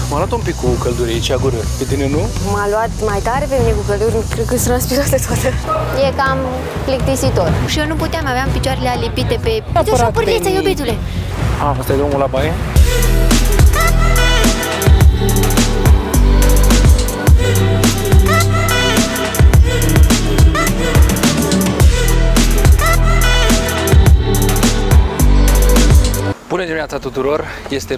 M-a luat un pic cu căldură aici, gură. Pe tine nu? M-a luat mai tare pe mine cu căldură, cred că sunt transpirată toată. E cam plictisitor. Și eu nu puteam, aveam picioarele alipite pe... Uite-și o pârliță, iubitule! Asta e drumul la baie? Bună dimineața tuturor!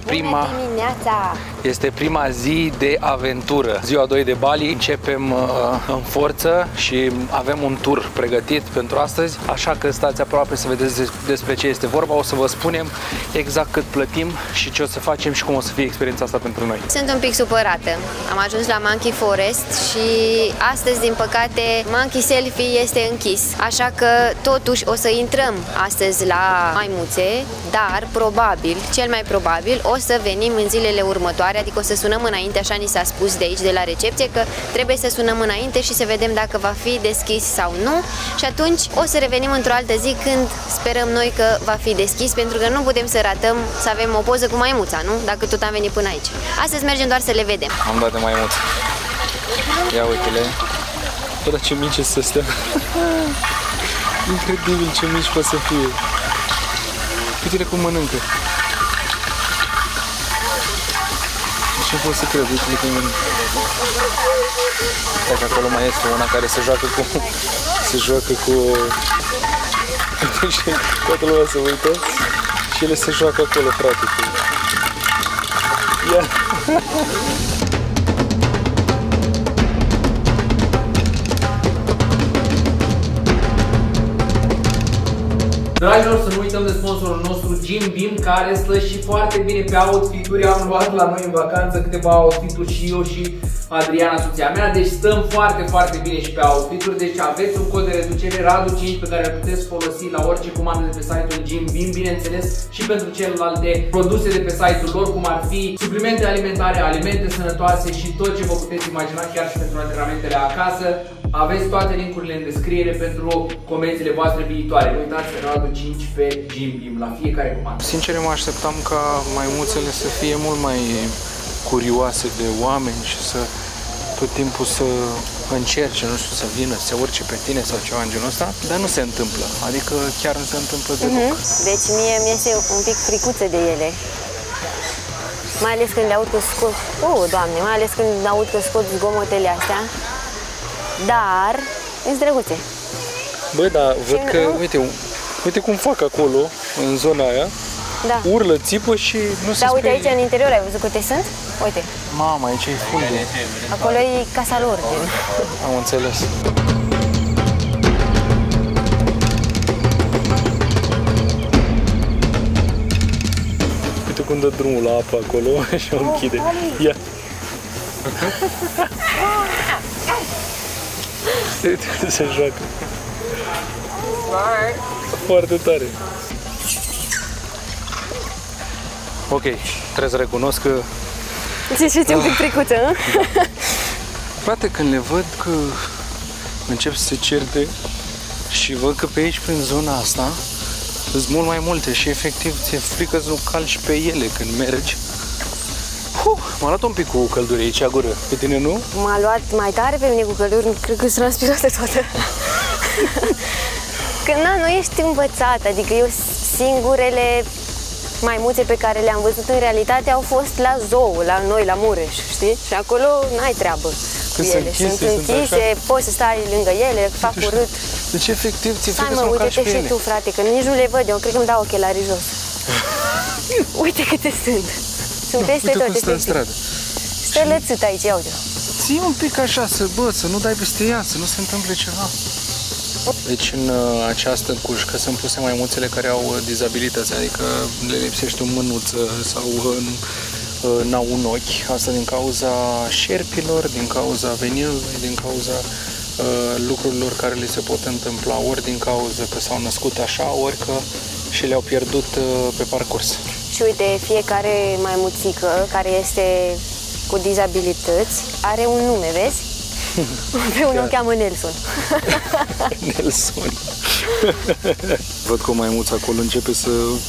Este prima zi de aventură. Ziua 2 de Bali. Începem în forță și avem un tur pregătit pentru astăzi, așa că stați aproape să vedeți despre ce este vorba. O să vă spunem exact cât plătim și ce o să facem și cum o să fie experiența asta pentru noi. Sunt un pic supărată. Am ajuns la Monkey Forest și astăzi, din păcate, Monkey Selfie este închis. Așa că totuși o să intrăm astăzi la maimuțe, dar probabil, cel mai probabil, o să venim în zilele următoare, adică o să sunăm înainte, așa ni s-a spus de aici, de la recepție, că trebuie să sunăm înainte și să vedem dacă va fi deschis sau nu. Și atunci o să revenim într-o altă zi când sperăm noi că va fi deschis, pentru că nu putem să ratăm să avem o poză cu maimuța, nu? Dacă tot am venit până aici. Astăzi mergem doar să le vedem. Am dat de maimuță. Ia uite-le. Bă, dar ce mici sunt astea. Incredibil ce mici pot să fie. Uite-le cum mănâncă. Ce pot să cred, uite-le cum mănâncă. Dacă acolo mai este una care se joacă cu... Toată lumea se uită și ele se joacă acolo, frate. Ia! Dragilor, să nu uităm de sponsorul nostru Jim Beam, care stă și foarte bine pe outfit-uri. Am luat la noi în vacanță câteva outfit-uri și eu și Adriana, soția mea, deci stăm foarte bine și pe outfit-uri. Deci aveți un cod de reducere RADU5 pe care îl puteți folosi la orice comandă de pe site-ul Jim Beam, bineînțeles și pentru celelalte produse de pe site-ul lor, cum ar fi suplimente alimentare, alimente sănătoase și tot ce vă puteți imagina, chiar și pentru antrenamentele acasă. Aveți toate linkurile în descriere pentru comenzile voastre viitoare. Nu uitați RADU5 pe Jim Beam la fiecare comandă. Sincer, mă așteptam ca maimuțele să fie mult mai curioase de oameni și să tot timpul să încerce, nu știu, să vină, să se urce pe tine sau ceva în genul ăsta, dar nu se întâmplă, adică chiar nu se întâmplă deloc. Deci mie mi-este un pic fricuță de ele. Mai ales când le aud că scot, Doamne, mai ales când aud că scot zgomotele astea. Dar sunt drăguțe. Bă, dar văd că, uite cum fac acolo, în zona aia. Da. Urlă, țipă și nu se sperie. Da, uite aici în interior, ai văzut câte sunt? Uite. Mama, aici e fundul. Acolo e casa lor. Am înțeles. Uite cum dă drumul la apă acolo și o închide. Ia! Uite cum se joacă. Foarte tare. Ok, trebuie să recunosc că... Ți-e un pic fricuță, nu? Frate, când le văd că încep să se certe și văd că pe aici, prin zona asta, sunt mult mai multe și efectiv ți-e frică să nu calci pe ele când mergi. M-a luat un pic cu căldură aici, gură. Pe tine nu? M-a luat mai tare pe mine cu căldură, cred că sunt transpirată toată. Că nu ești învățat, adică eu singurele maimuțe pe care le-am văzut în realitate au fost la zoo, la noi, la Mureș, știi? Și acolo n-ai treabă cu ele. Sunt închise, poți să stai lângă ele, fac urât. Deci efectiv ți-e frică să nu calci pe ele. Uite-te și tu, frate, că nici nu le văd, eu cred că îmi dau ochelarii jos. Uite câte sunt. Sunt peste tot, efectiv. Stă lățât aici, ia uite. Ții un pic așa, să nu dai peste ea, să nu se întâmple ceva. Deci în această cușcă sunt puse maimuțele care au dizabilități, adică le lipsește o mânuță sau n-au un ochi. Asta din cauza șerpilor, din cauza venilului, din cauza lucrurilor care li se pot întâmpla, ori din cauza că s-au născut așa, ori că și le-au pierdut pe parcurs. Și uite, fiecare maimuțică care este cu dizabilități are un nume, vezi? Pe unul o cheamă Nelson. Nelson. Văd că o maimuță acolo începe să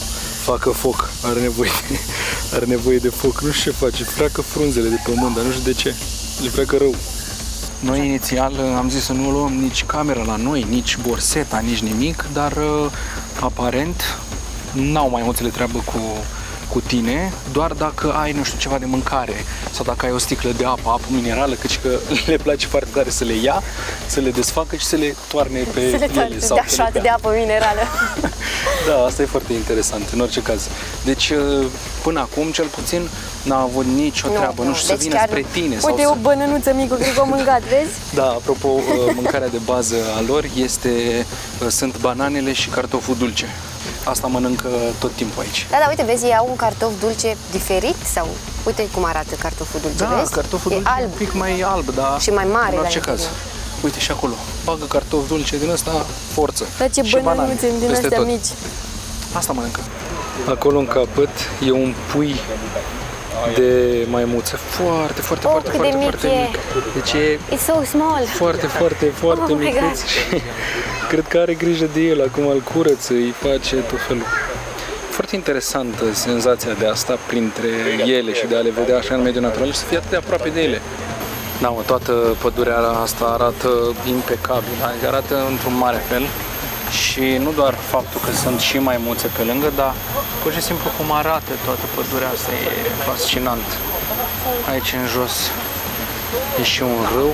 facă foc, are nevoie de foc, nu știu ce face, freacă frunzele de pământ, dar nu știu de ce, le freacă rău. Noi inițial am zis să nu luăm nici camera la noi, nici borseta, nici nimic, dar aparent n-au maimuțele treabă cu tine, doar dacă ai, nu știu, ceva de mâncare sau dacă ai o sticlă de apă minerală, căci că le place foarte tare să le ia, să le desfacă și să le toarne pe ele. Sau să le de apă minerală. Da, asta e foarte interesant, în orice caz. Deci, până acum, cel puțin, n-a avut nicio treabă, nu știu, deci să vină spre tine. Uite, o bănănuță mică, cred că o mâncat, vezi? Da, apropo, mâncarea de bază a lor sunt bananele și cartoful dulce. Asta mănâncă tot timpul aici. Da, uite, vezi, ei au un cartof dulce diferit sau... Uite cum arată cartoful dulce, da, vezi? Cartoful dulce alb. Un pic mai alb, dar și mai mare, în orice caz. Uite și acolo, bagă cartof dulce din ăsta, forță. Da, ce bănănuțe din astea mici. Asta mănâncă. Acolo în capăt e un pui de maimuță foarte mic. Deci e It's so small. foarte micuț și cred că are grijă de el, acum îl curăță, îi face tot felul. Foarte interesantă senzația de a sta printre ele și de a le vedea așa în mediul natural și să fie atât de aproape de ele. Da, mă, toată pădurea asta arată impecabil, adică arată într-un mare fel. Și nu doar faptul că sunt și maimuțe pe lângă, dar pur și simplu cum arată toată pădurea asta e fascinant. Aici în jos e și un râu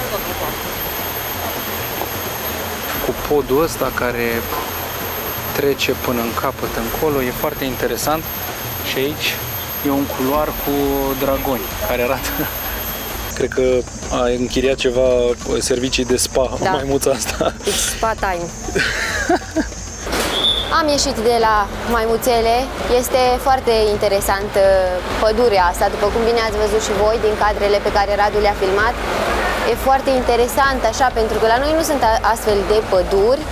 cu podul ăsta care trece până în capăt încolo, e foarte interesant. Și aici e un culoar cu dragoni care arată. Cred că a închiriat ceva servicii de spa, da. Maimuța asta. It's spa time. Am ieșit de la maimuțele. Este foarte interesant pădurea asta, după cum bine ați văzut și voi din cadrele pe care Radu le-a filmat. E foarte interesant așa, pentru că la noi nu sunt astfel de păduri.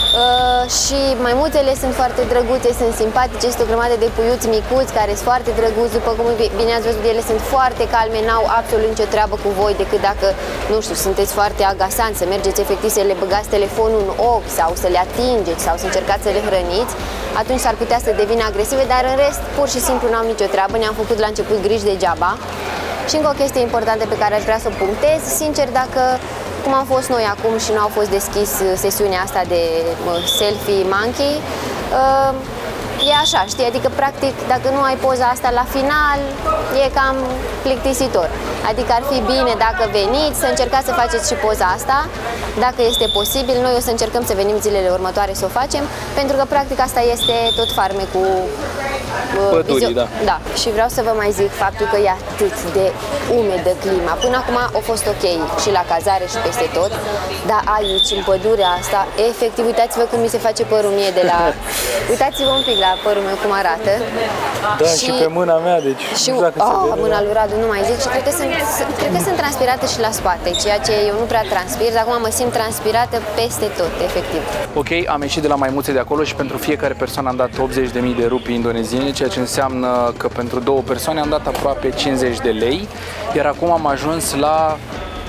Și maimuțele sunt foarte drăguțe, sunt simpatice, este o grămadă de puiuți micuți care sunt foarte drăguți, după cum bine ați văzut, ele sunt foarte calme, n-au absolut nicio treabă cu voi, decât dacă, nu știu, sunteți foarte agasanți, să mergeți efectiv să le băgați telefonul în ochi sau să le atingeți sau să încercați să le hrăniți, atunci s-ar putea să devină agresive, dar în rest, pur și simplu n-au nicio treabă, ne-am făcut la început griji degeaba. Și încă o chestie importantă pe care aș vrea să o punctez, sincer, dacă cum am fost noi acum și nu au fost deschis sesiunea asta de selfie monkey, e așa, știi, adică practic dacă nu ai poza asta la final, e cam plictisitor. Adică ar fi bine dacă veniți să încercați să faceți și poza asta, dacă este posibil. Noi o să încercăm să venim zilele următoare să o facem, pentru că practic asta este tot farmecul pădurii, da. Da, și vreau să vă mai zic faptul că e atât de umedă clima. Până acum a fost ok și la cazare și peste tot, dar aici, în pădurea asta, efectiv, uitați-vă cum mi se face părul mie de la... Uitați-vă un pic la părul meu cum arată. Da, și pe mâna mea, deci și mâna lui Radu, nu mai zic, și cred că sunt transpirată și la spate, ceea ce eu nu prea transpir, dar acum mă simt transpirată peste tot, efectiv. Ok, am ieșit de la maimuțe de acolo și pentru fiecare persoană am dat 80.000 de rupii indoneziene, ceea ce înseamnă că pentru 2 persoane am dat aproape 50 de lei, iar acum am ajuns la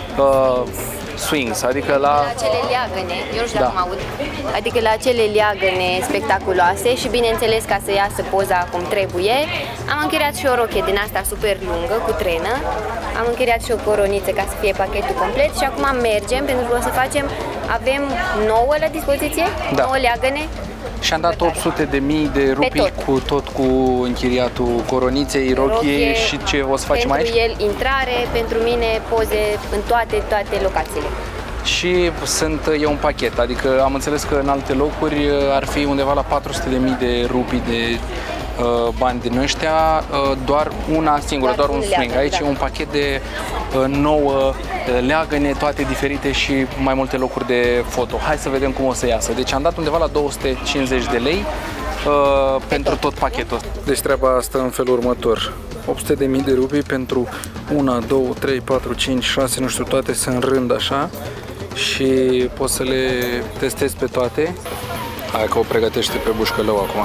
swings, adică la acele leagăne, eu nu știu dacă mă aud, adică la acele leagăne spectaculoase și bineînțeles ca să iasă poza cum trebuie, am închiriat și o rochie din asta super lungă cu trenă, am închiriat și o coroniță ca să fie pachetul complet și acum mergem pentru că o să facem, avem 9 la dispoziție, 9 leagăne. Și am dat 800.000 de rupii cu închiriatul coroniței, rochie și ce o să facem aici? Pentru el intrare, pentru mine poze în toate locațiile. Și e un pachet, adică am înțeles că în alte locuri ar fi undeva la 400.000 de rupii de bani din ăștia, doar una singură, doar un swing. Aici e un pachet de 9 leagăne, toate diferite și mai multe locuri de foto. Hai să vedem cum o să iasă. Deci am dat undeva la 250 de lei pentru tot pachetul. Deci treaba asta în felul următor. 800.000 de rupii pentru 1, 2, 3, 4, 5, 6, nu știu, toate sunt în rând așa și poți să le testezi pe toate. Hai că o pregătește pe bușcălău acum.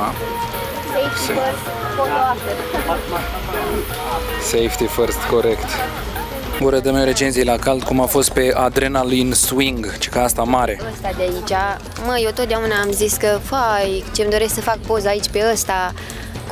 Safety first, corect. Ură, dă-mi o recenzie la cald, cum a fost pe Adrenaline Swing, ce ca asta mare. Ăsta de aici, mă, eu totdeauna am zis că, fai, ce-mi doresc să fac poza aici pe ăsta,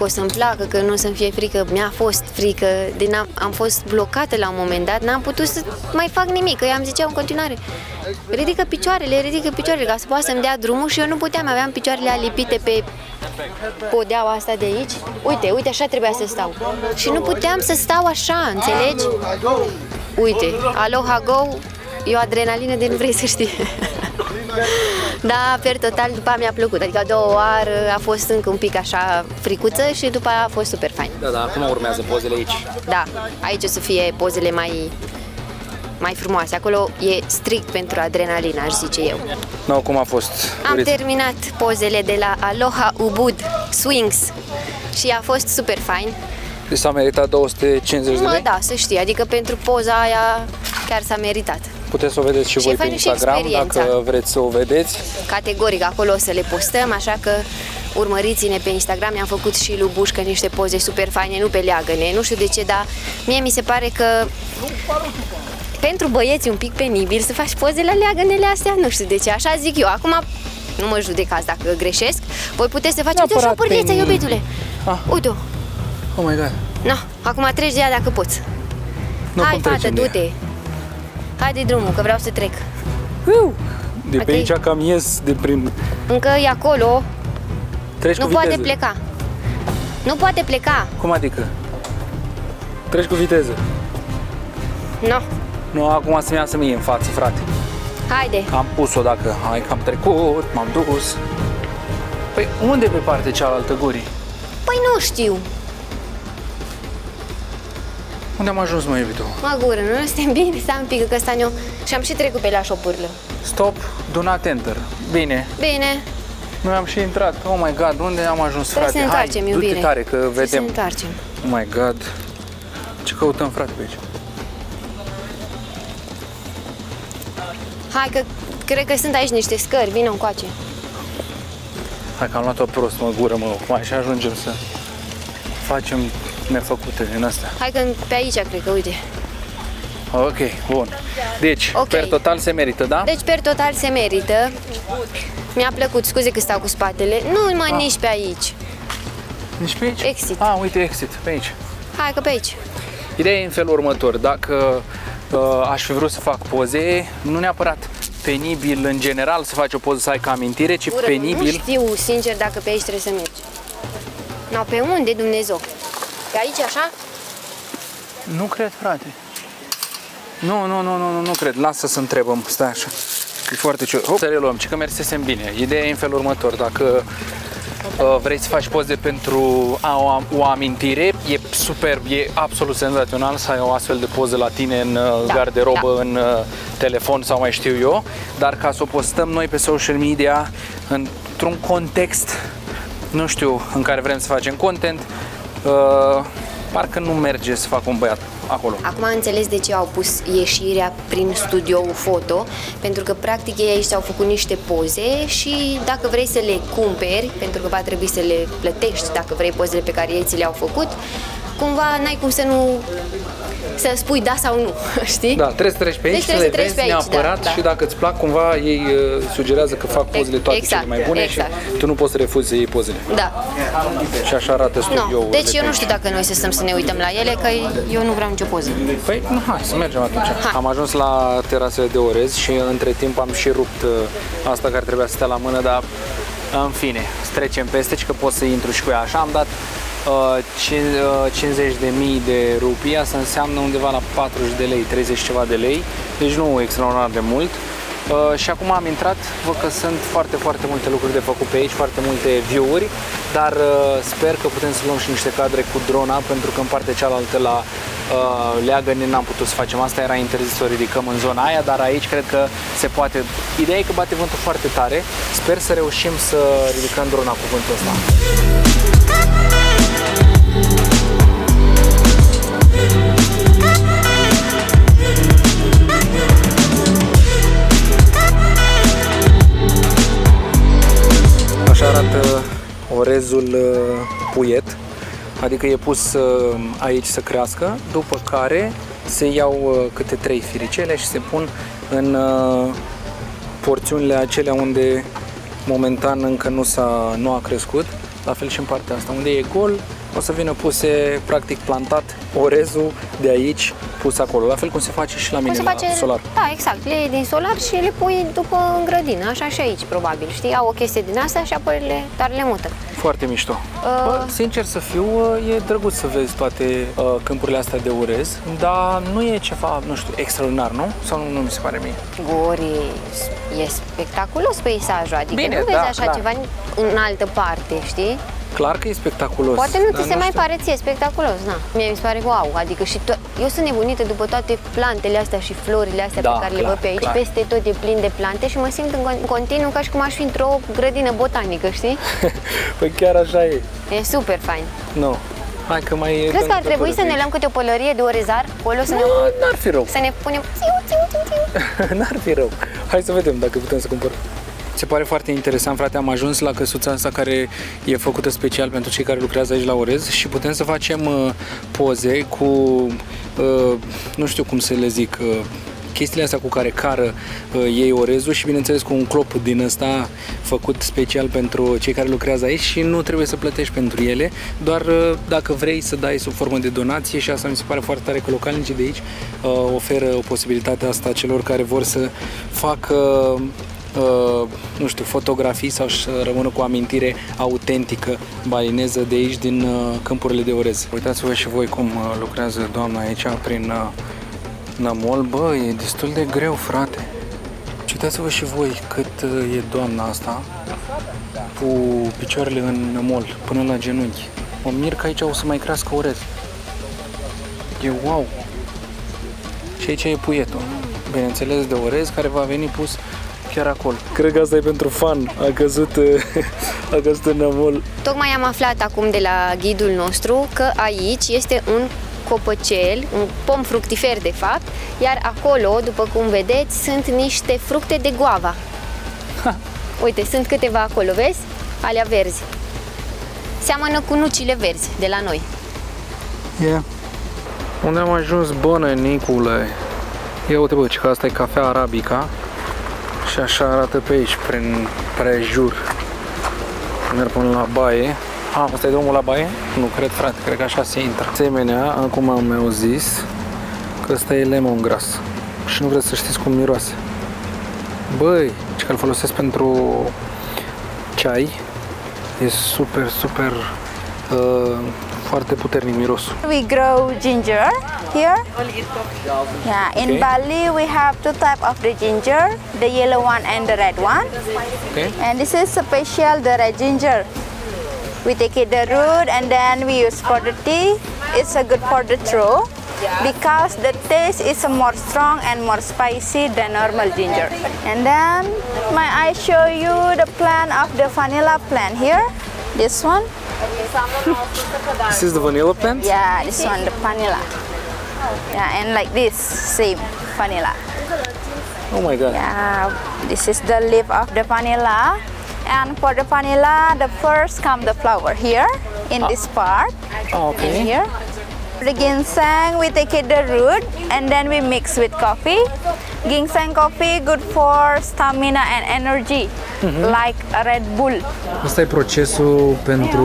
că o să-mi placă, că nu o să-mi fie frică. Mi-a fost frică, am fost blocată la un moment dat, n-am putut să mai fac nimic, că i-am zicea în continuare, ridică picioarele, ca să poată să-mi dea drumul și eu nu puteam, aveam picioarele alipite pe podeaua asta de aici. Uite, așa trebuia să stau. Și nu puteam să stau așa, înțelegi? Uite, Aloha Go, e o adrenalină de nu vrei să știi. Da, per total, după aia mi-a plăcut, adică a doua oară a fost încă un pic așa fricuță și după aia a fost super fain. Da, dar acum urmează pozele aici. Da, aici o să fie pozele mai frumoase, acolo e strict pentru adrenalină, aș zice eu. No, cum a fost? Am terminat pozele de la Aloha Ubud Swings și a fost super fain. Deci s-a meritat 250 de lei? Da, să știi, adică pentru poza aia chiar s-a meritat. Puteți să o vedeți și voi pe Instagram, dacă vreți să o vedeți. Categoric, acolo o să le postăm, așa că urmăriți-ne pe Instagram. Mi-am făcut și lui Bușcă niște poze super faine, nu pe leagăne, nu știu de ce, dar mie mi se pare că pentru băieți un pic penibil să faci poze la leagănele astea, nu știu de ce, așa zic eu. Acum nu mă judecați dacă greșesc, voi puteți să faceți uite-o și o pârliță, iubitule. Uite-o. Oh my god. No, acum treci de ea dacă poți. Hai, fată, du-te. Hai de drumul, că vreau să trec. De pe aici cam ies de prin... Încă e acolo. Treci nu cu poate viteză. pleca. Nu poate pleca. Cum adică? Treci cu viteză. No. Nu, acum să-mi iasă mie în față, frate. Haide. Am pus-o dacă... Hai că am trecut, m-am dus. Păi unde pe partea cealaltă gurii? Păi nu știu. Unde am ajuns, mă, iubito? Mă gură, nu suntem bine, stai un pic, că ăsta ne-o... Și am și trecut pe la șopârlă. Stop, do not enter. Bine. Bine. Noi am și intrat. Oh my god, unde am ajuns, frate? Trebuie să ne întoarcem, iubire. Du-te tare, că vedem. Să ne întoarcem. Oh my god. Ce căutăm, frate, pe aici? Hai, că cred că sunt aici niște scări, vină încoace. Hai că am luat-o prost, mă, gură, mă. Mai și ajungem să facem nefăcute din astea. Hai că pe aici, cred că, uite. Ok, bun. Deci, per total se merită, da? Deci, per total se merită. Mi-a plăcut, scuze că stau cu spatele. Nu mă, nici pe aici. Nici pe aici? Exit. Uite, exit, pe aici. Hai că pe aici. Ideea e în felul următor. Dacă aș fi vrut să fac poze, nu neapărat penibil în general să faci o poză să ai ca amintire, ci penibil... Nu știu, sincer, dacă pe aici trebuie să mergi. No, pe unde, Dumnezeu? Pe aici, așa? Nu cred, frate. Nu cred. Lasă să întrebăm. Stai așa. E foarte ciudat. Să reluăm, ci că mersesem bine. Ideea e în felul următor. Dacă vrei să faci poze pentru o amintire, e superb, e absolut senzațional să ai o astfel de poză la tine în garderobă, în telefon sau mai știu eu, dar ca să o postăm noi pe social media într-un context, nu știu, în care vrem să facem content, parcă nu merge să fac un băiat acolo. Acum am înțeles de ce au pus ieșirea prin studioul foto, pentru că practic ei aici au făcut niște poze și dacă vrei să le cumperi, pentru că va trebui să le plătești dacă vrei pozele pe care ei ți le-au făcut, cumva n-ai cum să nu... să spui da sau nu, știi? Da, trebuie să treci pe aici, deci să le vezi aici, neapărat și dacă îți plac, cumva ei sugerează că fac pozele toate cele mai bune și tu nu poți să refuzi să iei pozele. Da. Și așa arată studioul. Deci eu nu știu dacă noi să stăm să ne uităm la ele, că eu nu vreau nicio poză. Păi, hai să mergem atunci. Am ajuns la terasele de orez și între timp am și rupt asta care trebuia să stea la mână, dar în fine, trecem peste și că pot să intru și cu ea. Așa am dat 50.000 de rupii, asta înseamnă undeva la 40 de lei, 30 ceva de lei, deci nu extraordinar de mult. Și acum am intrat, văd că sunt foarte multe lucruri de făcut pe aici, foarte multe view-uri, dar sper că putem să luăm și niște cadre cu drona, pentru că în partea cealaltă la leagăne n-am putut să facem asta, era interzis să o ridicăm în zona aia, dar aici cred că se poate. Ideea e că bate vântul foarte tare, sper să reușim să ridicăm drona cu vântul ăsta. Așa arată orezul puiet, adică e pus aici să crească, după care se iau câte 3 firicele și se pun în porțiunile acelea unde momentan încă nu a crescut, la fel și în partea asta. Unde e gol, o să vină puse, practic plantat orezul de aici, pus acolo. La fel cum se face și la mine la solar. Da, exact. Le iei din solar și le pui după în grădină, așa și aici, probabil. Știi, au o chestie din asta și apoi le mută. Foarte mișto. Bă, sincer să fiu, e drăguț să vezi toate câmpurile astea de orez, dar nu e ceva, nu știu, extraordinar, nu? Sau nu mi se pare mie? Gori, e spectaculos peisajul, adică bine, nu vezi da, așa clar. ceva în altă parte, știi? Clar că e spectaculos. Poate nu ți se mai pare ție spectaculos, na. Mie mi se pare wow, adică și eu sunt nebunită după toate plantele astea și florile astea pe care le văd pe aici, peste tot e plin de plante și mă simt în continuu ca și cum aș fi într-o grădină botanică, știi? Păi chiar așa e. E super fain. Nu. Hai că mai e. Crezi că ar trebui să ne luăm câte o pălărie de orezar? N-ar fi rău. Să ne punem N-ar fi rău. Hai să vedem dacă putem să cumpărăm. Se pare foarte interesant, frate, am ajuns la căsuța asta care e făcută special pentru cei care lucrează aici la orez și putem să facem poze cu, nu știu cum să le zic, chestiile astea cu care cară ei orezul și bineînțeles cu un clop din ăsta făcut special pentru cei care lucrează aici și nu trebuie să plătești pentru ele, doar dacă vrei să dai sub formă de donație și asta mi se pare foarte tare că localnicii de aici oferă o posibilitate asta celor care vor să facă nu știu, fotografii sau să rămână cu o amintire autentică balineză de aici din câmpurile de orez. Uitați-vă și voi cum lucrează doamna aici prin nămol. Bă, e destul de greu, frate. Uitați-vă și voi cât e doamna asta cu picioarele în nămol până la genunchi. Mă mir că aici o să mai crească orez. E wow! Și aici e puietul, bineînțeles, de orez care va veni pus chiar acolo. Cred că asta e pentru fan. A căzut în nămol. Tocmai am aflat acum de la ghidul nostru că aici este un copăcel, un pom fructifer de fapt, iar acolo, după cum vedeți, sunt niște fructe de guava. Uite, sunt câteva acolo, vezi? Alea verzi. Seamănă cu nucile verzi de la noi. Yeah. Unde am ajuns, bănănicule? Ia uite, bă, că asta e cafea arabica. Și așa arată pe aici, prin prejur. Merg până la baie. Asta e drumul la baie? Nu cred, frate, cred că așa se intră. Asemenea, acum mi-au zis că ăsta e lemongrass. Și nu vreți să știți cum miroase. Băi, ce că îl folosesc pentru ceai. E super, super foarte puternic mirosul. We grow ginger here. Yeah, in Bali we have two types of the ginger, the yellow one and the red one. Okay. And this is special, the red ginger. We take it the root and then we use for the tea. It's a good for the throat because the taste is more strong and more spicy than normal ginger. And then I show you the plant of the vanilla plant here. This one. This is the vanilla plant? Yeah, this one, the vanilla. Yeah, and like this, same vanilla. Oh my god. Yeah, this is the leaf of the vanilla. And for the vanilla, the first come the flower here, in this part, Okay. in here. The ginseng, we take it the root, and then we mix with coffee. Ginseng coffee, good for stamina and energy, like a Red Bull. Asta e procesul pentru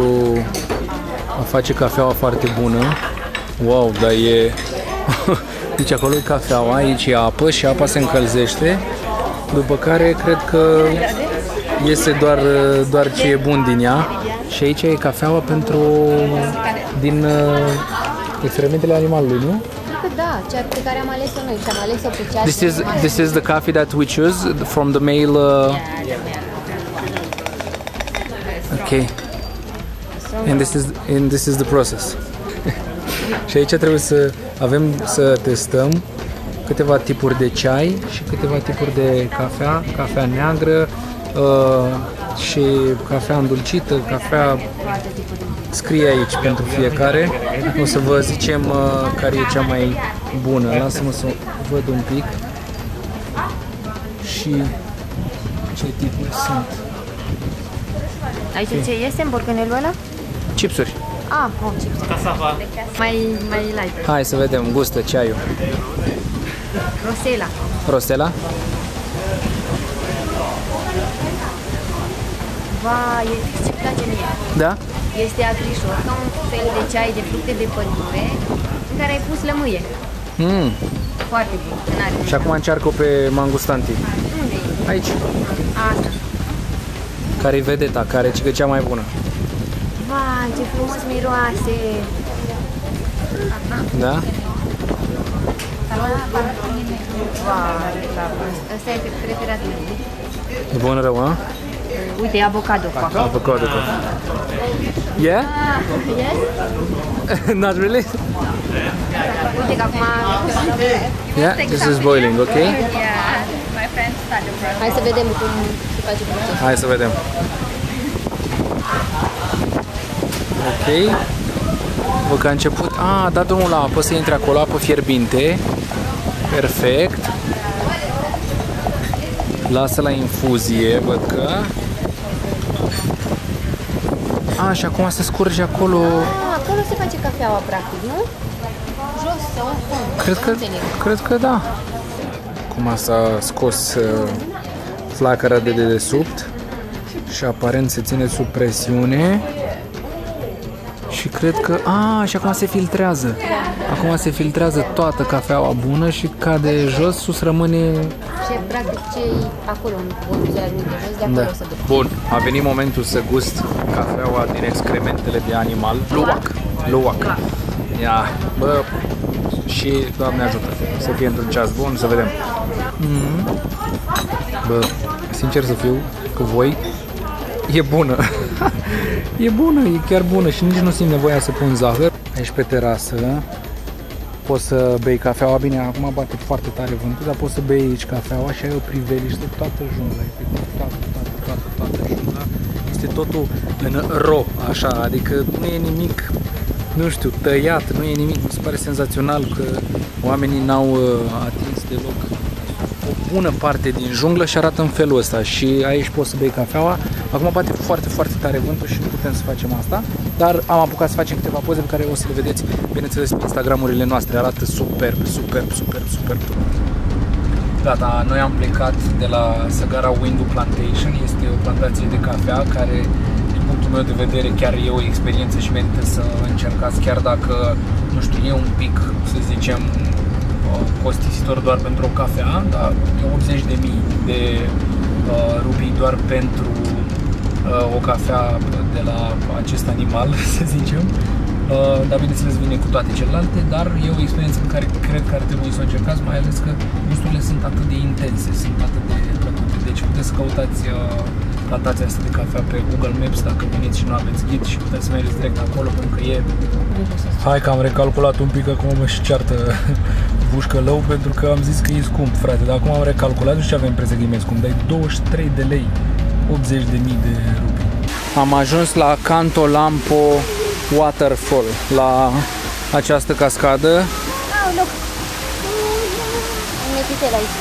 a face cafeaua foarte bună. Wow, dar e... Deci acolo e cafeaua, aici e apă și apa se încălzește. După care cred că iese doar ce e bun din ea. Și aici e cafeaua din excrementele animalului, nu? Da, cea pe care am ales-o noi și am ales-o pe cea This is the coffee that we choose from the male. Okay. And this is the process. Și aici trebuie să testăm câteva tipuri de ceai și câteva tipuri de cafea neagră și cafea îndulcită, cafea scrie aici pentru fiecare. O să vă zicem care e cea mai bună. Lasă-mă să văd un pic și ce tipuri sunt. Aici ce este în borcanelul ăla? Chipsuri. Chipsuri. Casava. Mai light. Hai să vedem, gustă ceaiul. Rosella. Rosella? Vai, ce-mi place mie. Da? Este acrișor, ca un fel de ceai de fructe de pădure în care ai pus lămâie. Foarte bun. Și acum încearcă pe mangustanti. Unde e? Aici. Asta. Care-i vedeta, care e cea mai bună. Vai, ce frumos miroase! Da? Vai, ăsta e preferatul meu. E bun rău, a? Uite, avocado cu acolo. Avocado cu. Yeah? Yes? Not really? Uite că acum... Yeah, this is boiling, ok? Hai să vedem cum se face procesul. Hai să vedem. Ok. Văd că a început... a dat drumul la apă, să intre acolo, apă fierbinte. Perfect. Lasă la infuzie, văd că... și acum se scurge acolo... acolo se face cafeaua, practic, nu? Jos sau cum? Cred că da. Acum s-a scos flacăra de dedesubt și aparent se ține sub presiune. Și cred că... și acum se filtrează. Acum se filtrează toată cafeaua bună și cade jos, sus rămâne... Și practic ce-i acolo în boluțul de jos, de acolo să duc. Bun, a venit momentul să gust cafeaua din excrementele de animal. Luwak. Ia, bă, și Doamne ajută să fie într-un ceas bun, să vedem. Bă, sincer să fiu cu voi, e bună. E bună, e chiar bună și nici nu simt nevoia să pun zahăr. Aici pe terasă poți să bei cafeaua, bine, acum bate foarte tare vântul, dar poți să bei aici cafeaua și ai o priveliște toată jungla, toată jungla. Este totul în ro, așa, adică nu e nimic, nu știu, tăiat, nu e nimic, mi se pare senzațional că oamenii n-au atins deloc o bună parte din junglă și arată în felul ăsta și aici poți să bei cafeaua. Acum bate foarte, foarte tare vântul și nu putem să facem asta, dar am apucat să facem câteva poze pe care o să le vedeți, bineînțeles, pe Instagramurile noastre. Arată superb. Gata, noi am plecat de la Sagara Windu Plantation, este o plantație de cafea care, din punctul meu de vedere, chiar e o experiență și merită să încercați, chiar dacă, nu știu, e un pic, să zicem, costisitor doar pentru o cafea, dar e 80.000 de rupii doar pentru o cafea de la acest animal, să zicem. Dar bineînțeles vine cu toate celelalte, dar e o experiență în care cred că ar trebui să o încercați, mai ales că gusturile sunt atât de intense, sunt atât de plăcute. Deci puteți să căutați plantația asta de cafea pe Google Maps dacă veniți și nu aveți ghid și puteți să mergeți direct acolo, pentru că e... Hai că am recalculat un pic, acum mă și ceartă Bușcălău, pentru că am zis că e scump, frate, dar acum am recalculat, nu știu ce avem preț de ghimezi scump, dar e 23 de lei, 80.000 de rupii. Am ajuns la Canto Lampo Waterfall, la această cascadă. Loc! Un mechitel aici.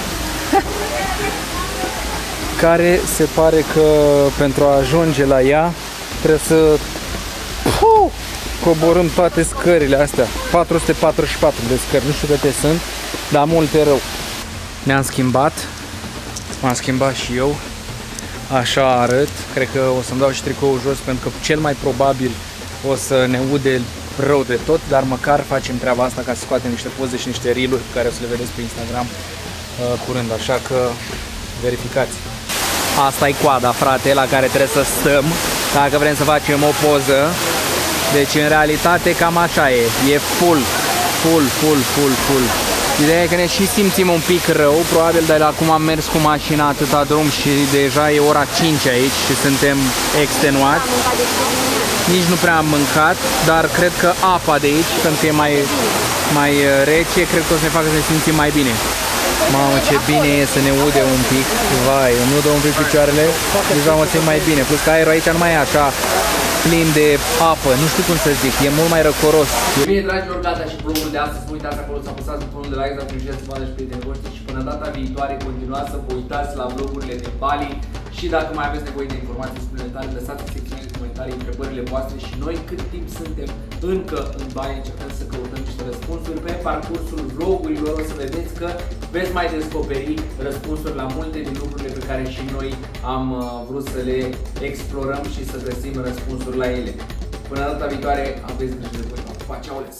Care se pare că pentru a ajunge la ea trebuie să coborâm toate scările astea. 444 de scări, nu știu câte sunt, dar multe rău. Ne-am schimbat, m-am schimbat și eu. Așa arăt, cred că o să-mi dau și tricoul jos pentru că cel mai probabil o să ne ude rău de tot, dar măcar facem treaba asta ca să scoatem niște poze și niște reel-uri pe care o să le vedeți pe Instagram curând, așa că verificați. Asta e coada, frate, la care trebuie să stăm dacă vrem să facem o poză. Deci în realitate cam așa e, e full. Ideea e că ne și simțim un pic rău, probabil de la cum am mers cu mașina atâta drum și deja e ora 5 aici și suntem extenuați. Nici nu prea am mâncat, dar cred că apa de aici, pentru că e mai rece, cred că o să ne facă să ne simțim mai bine. Mamă, ce bine e să ne ude un pic, vai, îmi udă un pic picioarele, deja mă simt mai bine, plus că aerul aici nu mai e așa plin de apă, nu știu cum să zic, e mult mai răcoros. Bine, dragilor, gata și vlogul de astăzi, nu uitați acolo să apăsați butonul de like, să aprecieți să faceți prietenii voștri și până data viitoare continuați să vă uitați la vlogurile de Bali și dacă mai aveți nevoie de informații suplimentare, lăsați în secțiunea de comentarii întrebările voastre și noi cât timp suntem încă în Bali încercăm să căutăm niște răspunsuri pe parcursul vlogurilor o să vedeți că veți mai descoperi răspunsuri la multe din lucrurile pe care și noi am vrut să le explorăm și să găsim răspunsuri la ele. Până data viitoare, aveți grijă de voi. Pa, ceau!